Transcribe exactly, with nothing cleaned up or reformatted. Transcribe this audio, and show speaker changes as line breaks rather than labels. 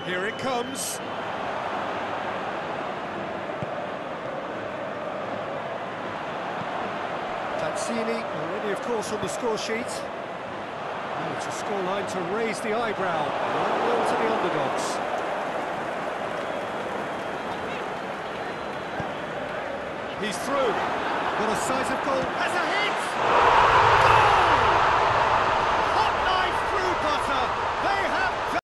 Here it comes. Tazzini already, of course, on the score sheet. Oh, it's a scoreline to raise the eyebrow. one nil to the underdogs. He's through. Got a sight of goal. Has a hit!